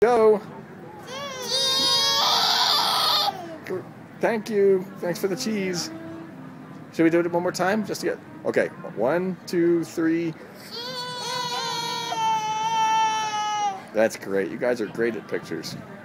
Go. Thank you. Thanks for the cheese. Should we do it one more time? Just to get... Okay. 1, 2, 3. That's great. You guys are great at pictures.